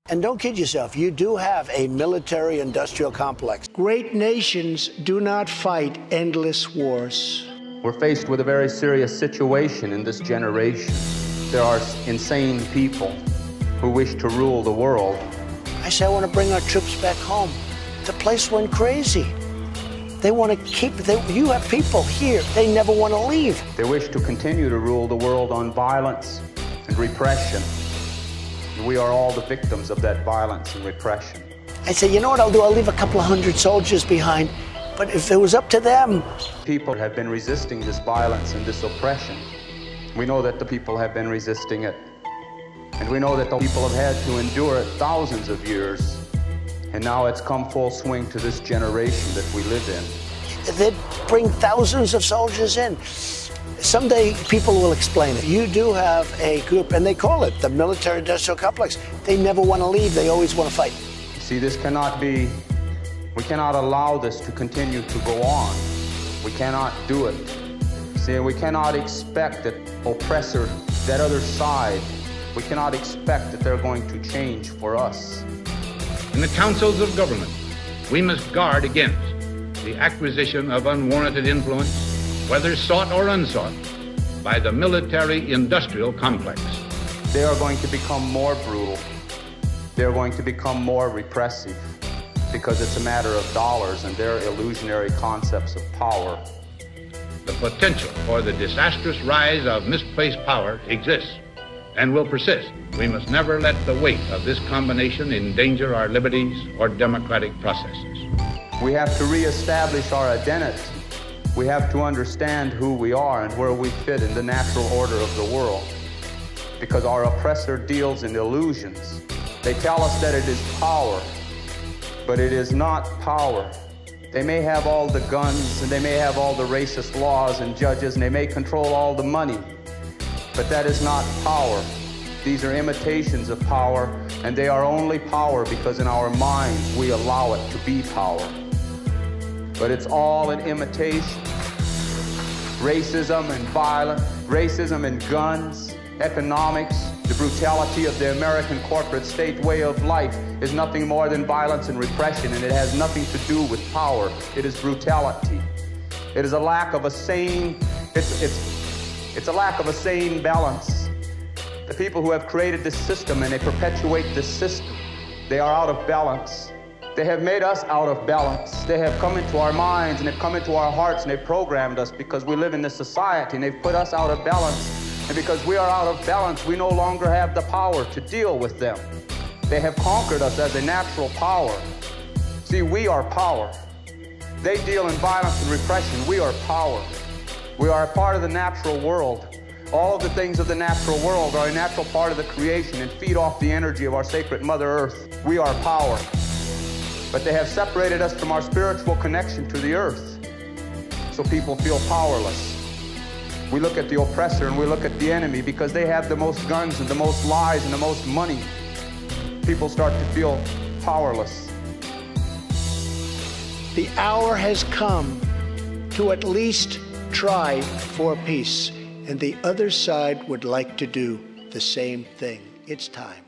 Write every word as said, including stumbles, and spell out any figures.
And don't kid yourself, you do have a military-industrial complex. Great nations do not fight endless wars. We're faced with a very serious situation in this generation. There are insane people who wish to rule the world. I say I want to bring our troops back home. The place went crazy. They want to keep, they, you have people here, they never want to leave. They wish to continue to rule the world on violence and repression. And we are all the victims of that violence and repression. I say, you know what I'll do? I'll leave a couple of hundred soldiers behind. But if it was up to them... People have been resisting this violence and this oppression. We know that the people have been resisting it. And we know that the people have had to endure it thousands of years. And now it's come full swing to this generation that we live in. They'd bring thousands of soldiers in. Someday people will explain it. You do have a group, and they call it the military-industrial complex. They never want to leave. They always want to fight. See, this cannot be, we cannot allow this to continue to go on. We cannot do it. See, we cannot expect that oppressor, that other side, we cannot expect that they're going to change for us. In the councils of government, we must guard against the acquisition of unwarranted influence, whether sought or unsought, by the military-industrial complex. They are going to become more brutal. They're going to become more repressive because it's a matter of dollars and their illusionary concepts of power. The potential for the disastrous rise of misplaced power exists and will persist. We must never let the weight of this combination endanger our liberties or democratic processes. We have to reestablish our identity. We have to understand who we are and where we fit in the natural order of the world. Because our oppressor deals in illusions. They tell us that it is power, but it is not power. They may have all the guns, and they may have all the racist laws and judges, and they may control all the money, but that is not power. These are imitations of power, and they are only power because in our minds we allow it to be power. But it's all an imitation. Racism and violence, racism and guns, economics, the brutality of the American corporate state way of life is nothing more than violence and repression, and it has nothing to do with power. It is brutality. It is a lack of a sane, it's, it's, it's a lack of a sane balance. The people who have created this system and they perpetuate this system, they are out of balance. They have made us out of balance. They have come into our minds and they've come into our hearts and they've programmed us because we live in this society, and they've put us out of balance. And because we are out of balance, we no longer have the power to deal with them. They have conquered us as a natural power. See, we are power. They deal in violence and repression. We are power. We are a part of the natural world. All of the things of the natural world are a natural part of the creation and feed off the energy of our sacred Mother Earth. We are power. But they have separated us from our spiritual connection to the earth, so people feel powerless. We look at the oppressor and we look at the enemy because they have the most guns and the most lies and the most money. People start to feel powerless. The hour has come to at least try for peace, and the other side would like to do the same thing. It's time.